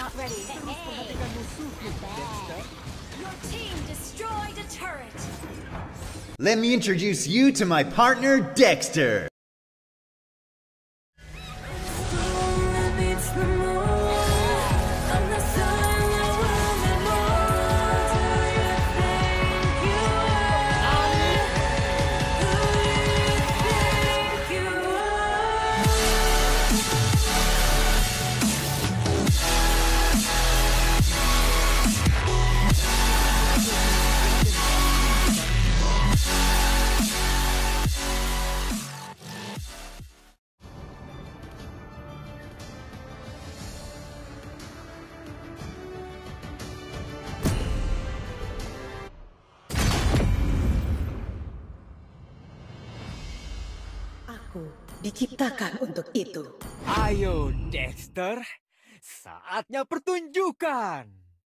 not ready. Your team destroyed a turret. Let me introduce you to my partner, Dexter. Aku diciptakan untuk itu. Ayo Dexter, saatnya pertunjukan.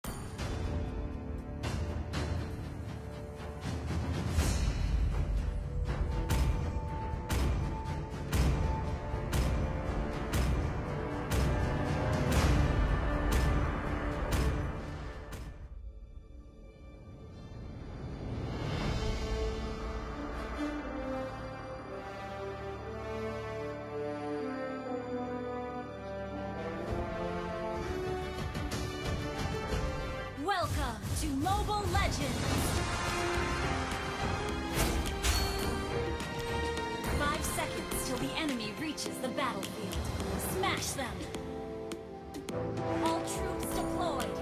Welcome to Mobile Legends! 5 seconds till the enemy reaches the battlefield. Smash them! All troops deployed!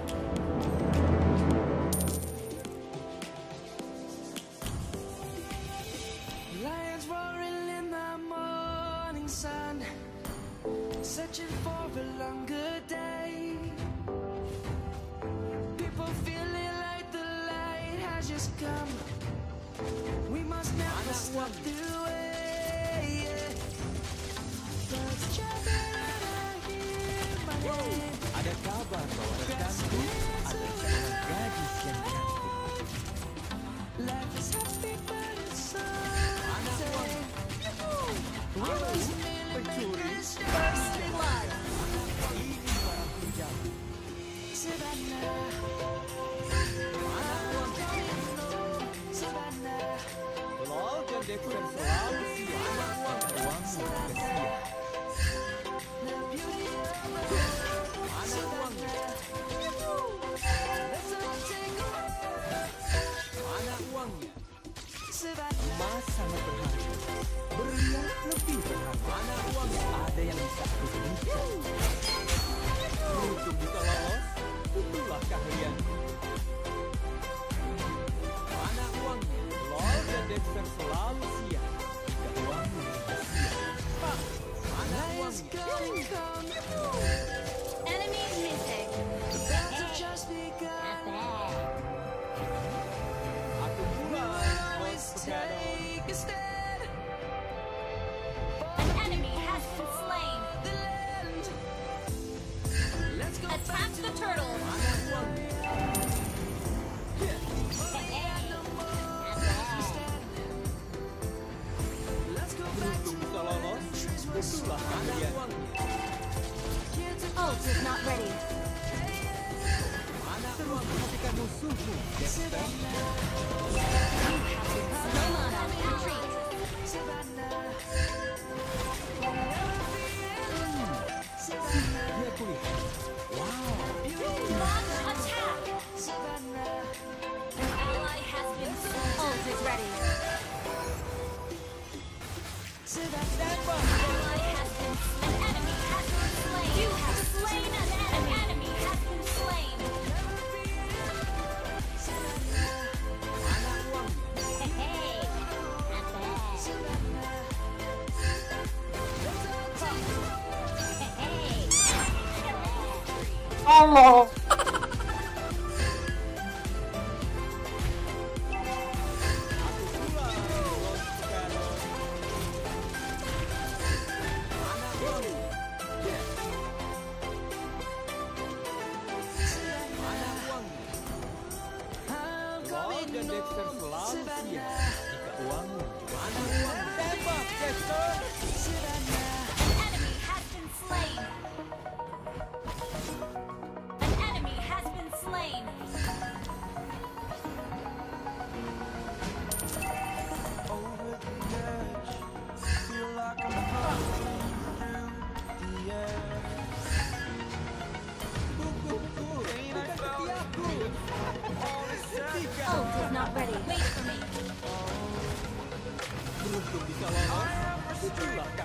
Lions roaring in the morning sun, searching for a longer day. People feeling like the light has just come. We must never stop the way. Birds chirping and I hear my name. Ada kabar bahwa rekanku ada seorang gadis yang cantik. Life is happy but it's so sad. Pencuri, First blood! ini para penjahat. Savannah, Savannah. Lol dan Dexter selalu siap. Uang sudah siap. Mana uangnya? Mana uangnya? Emas sangat berharga. Berlian lebih berharga. Mana uangnya? Ada yang bisa aku berikan. Untuk bisa lolos, itulah keahlian. Mana uangnya? Lol dan Dexter selalu siap. Jika uangnya sudah siap. Pak, mana uangnya? Enemy missing! Aku pulang, bos pegadaian. An enemy has been slain! Attack the turtle! Mana uangnya? Untuk bisa lolos, itulah keahlian. Ult is not ready. Mana uang mematikan musuhmu, Dexter? No mana, retreat. Dia pulih. Wow. Launch attack! An ally has been slain. Ult is ready. Ally has been An enemy has been slain. You have slain an enemy. An enemy has been slain. Mana uangnya? Hey, not bad. Hey. Halo. Aku pulang, bos pegadaian. Mana uangnya? Yes. Mana uangnya? Lol dan Dexter selalu siap. Jika uangmu juga. Mana uangnya? Tembak, Dexter! An enemy has been slain. An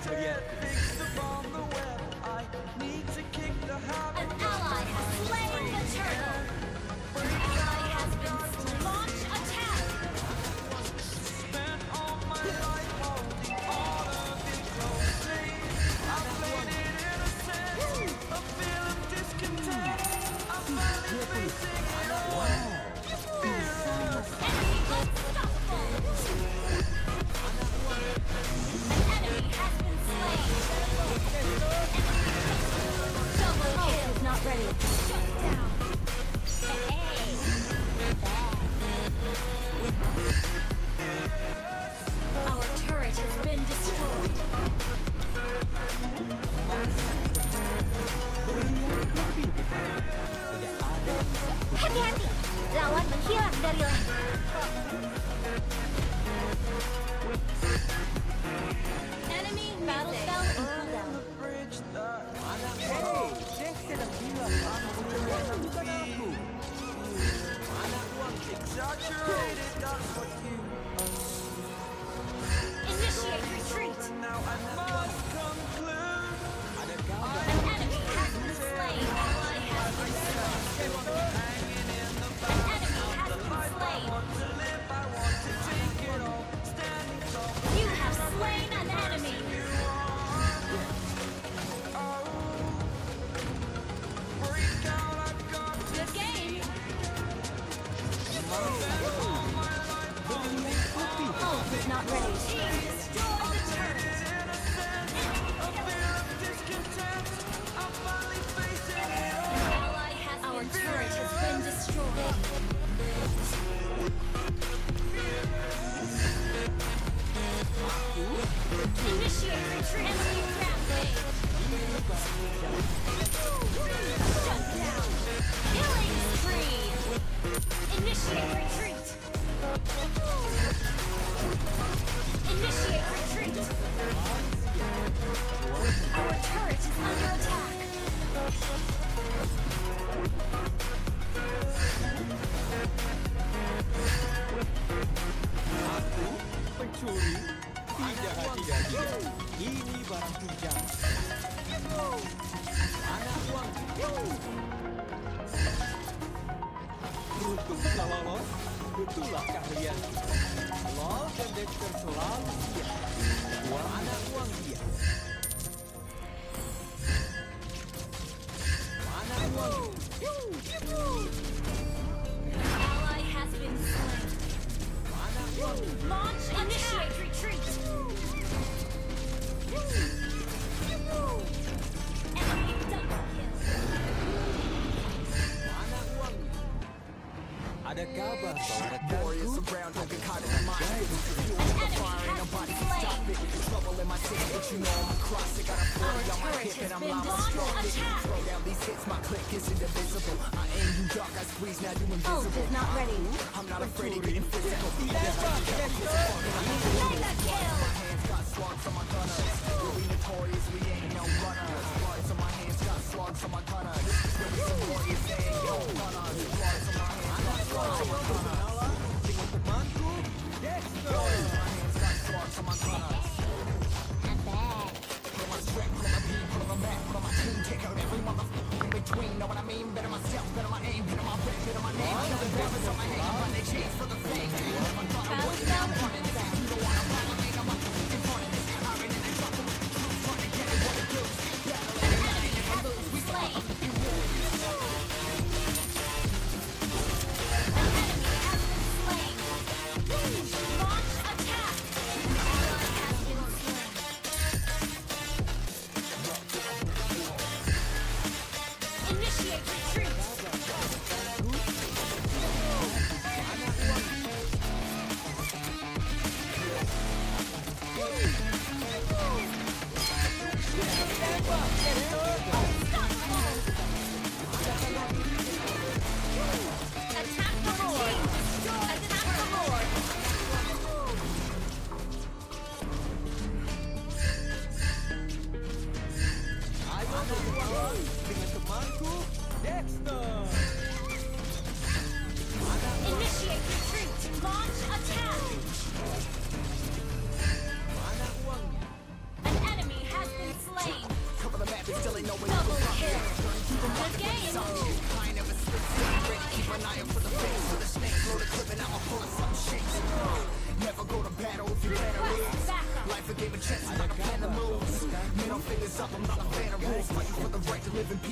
kalian. upon the web. I need to kick the habit. An ally has slain the turtle. An ally has been slain. Launch attack. Spent all my life holding all of it closely. I played it innocent, a feel of discontent. I'm finally facing it all. Enemy unstoppable. An enemy has been slain. Double kill is not ready. Shut down. Hey. Our turret has been destroyed. Hati-hati, lawan menghilang dari langit. Enemy battle spell in cooldown. Bridge that Hey, Dexter ang bilang ang pagkakaroon ng aku. exaggerated, that's what you. Initiate retreat. Now I must conclude. An enemy has been slain. Ally has been slain. Hanging in the An enemy has been slain. want to live, I want to take it all. Standing tall, You have slain an enemy. break out, I've got Good game. Ult is not ready. Team destroy the turret. a feel of discontent. I'm finally facing it all. Ally has Our turret has been destroyed. Initiate retreat. Enemy rampage. Shut down. Killing spree. Initiate retreat. Initiate retreat. Our turret is under attack. Pencuri? Tidak. Ini barang pinjam. Anak uang. Beruntung bisa lolos. Betullah kalian. Lol dan Dexter selalu siap. Uang anak uang dia. Anak uang. Ally has been slain. Anak uang. Launch initiate retreat. Enemy double kill. Anak uang. Ada kabar bahwa rekanku An enemy has been slain. Our turret has been launch attack. Ult is not ready. Mega kill. dengan temanku Dexter. Battle spell in cooldown. Enemy has been slain. An enemy has been slain. Launch attack. Ally has been slain. Initiate retreat. Attack the Lord! Attack the Lord! Ayo berjuang dengan temanku Dexter. Initiate retreat! Launch attack! Mana uangnya? An enemy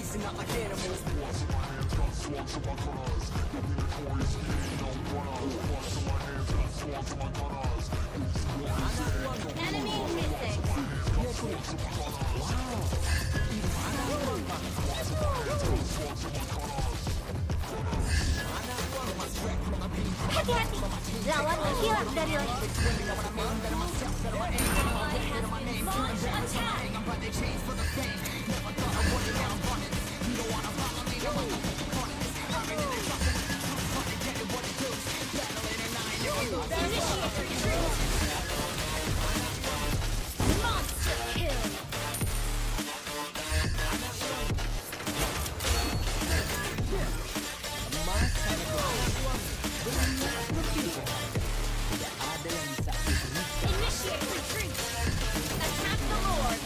chasing out like animals. Enemy missing. Hati-hati, lawan hilang dari langit. Launch attack. Initiate retreat. Monster kill. Emas sangat berharga. Berinya lebih berharga. Tidak ada yang bisa aku berikan. Initiate retreat. Attack the Lord.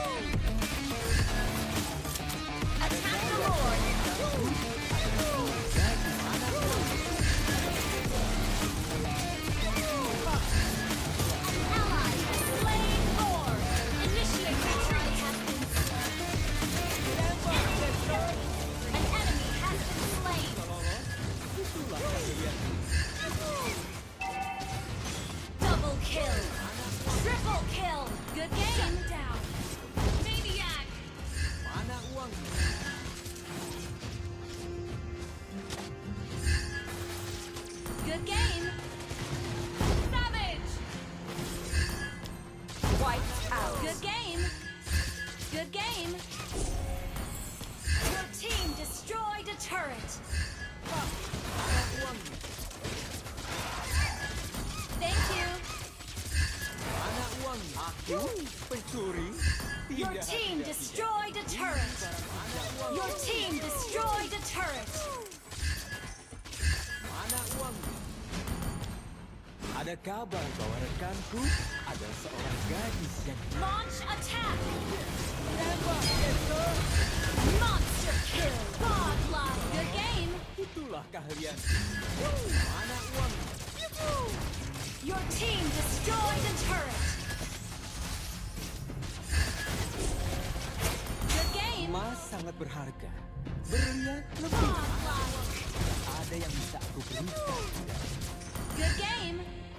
Attack the Lord. Ally has slain Lord. Initiate retreat. An enemy has been slain. Double kill. Triple kill. Good game. Down. Maniac. Mana uang? Good game. Savage. Wiped out. Good game. Good game. Your team destroyed a turret. Thank you. Mana uang? Aku pencuri. Your Tidak, team tidak, destroyed a turret. Your team destroyed a turret. Mana uang? Ada kabar bahwa rekanku adalah seorang gadis yang Launch attack. Monster kill. Godlike. Good game. itulah keahlian. Mana uang? Your team destroyed a turret. Good game. Emas sangat berharga. Berlian lebih. Godlike. Ada yang bisa aku berikan. Good game.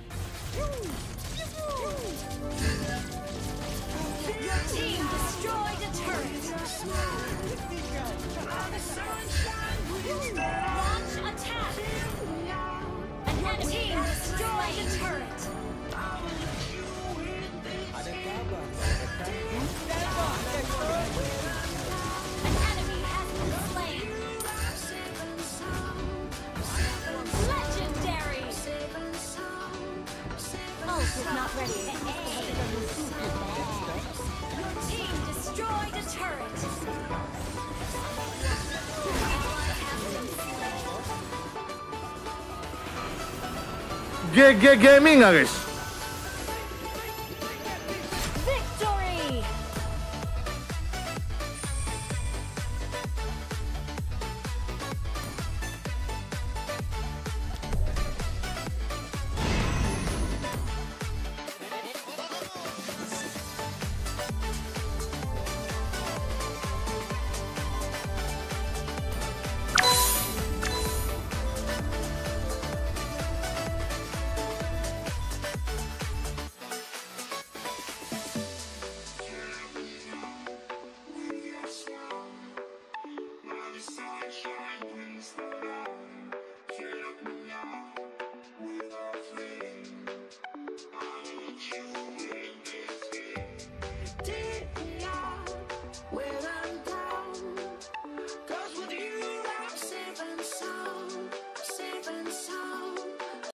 Your team destroyed a turret. Launch attack. And your team destroyed a turret. Ada kabar bahwa rekanku An enemy has been slain. Legendary. Ult is not ready. Your team destroyed a turret. Ally has been slain. GG Gaming nggak guys? Victory! Sunshine brings the